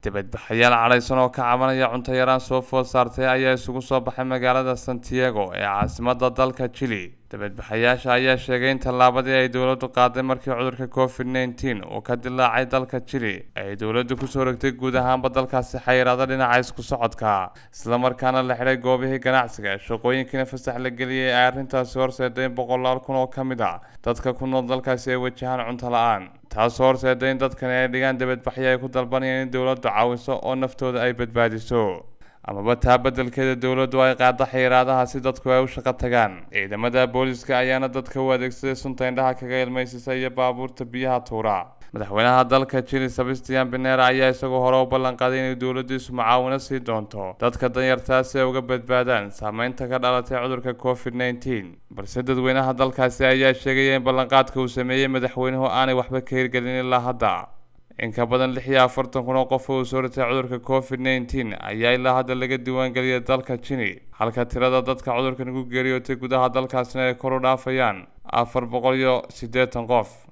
dibadbaxayaal cadhaysan oo ka cabanaya cunto yaraan soo food saartay ayaa isugu soo baxay magaalada Santiago ee caasimadda dalka Chile. dibadbaxayaasha ayaa sheegay in tallaabadii ay dawladdu qaaday markii cudurka COVID-19 uu ka dillaacay dalka Chile ay dawladdu ku soo rogtay guud ahaanba dalkaasi xayiraado dhinaca isku socodka, isla markaana la xidhay goobihii ganacsiga, shaqooyinkiina fasax la geliyay ay arrintaasi horseeday in boqolaal kun oo ka mid ah dadka ku nool dalkaasi ay wajahaan cunto la'aan. taasoo horseeday in dadkani ay dhigaan dibadbaxyo ay ku dalbanayaan in dawladdu caawiso oo naftooda ay badbaadiso, amaba taa beddelkeeda dawladdu ay qaaddo xayiraadaha si dadku ay u shaqo tagaan. ciidamada booliska ayaana dadka u adeegsaday sunta indhaha kaga ilmaysisa iyo baabuurta biyaha tuura. madaxweynaha dalka Chile Sebastián Piñera ayaa isagoo hore u ballan qaaday in dawladdiisu mucaawino sii doonto dadka danyarta si ay uga badbaadaan saameynta ka dhalatay cudurka COVID-19, balse dadweynaha dalkaasi ayaa sheegaya in ballanqaadka uu sameeyay madaxweynuhu aanay waxba ka hirgelin ilaa hadda. in ka badan 46 kun oo qof oo soo ritay cudurka COVID-19 ayaa ilaa hadda laga diiwaangeliyay dalka Chile, halka tirada dadka cudurkan ugu geeriyootay gudaha dalkaasna ay kor u dhaafayaan 480 qof.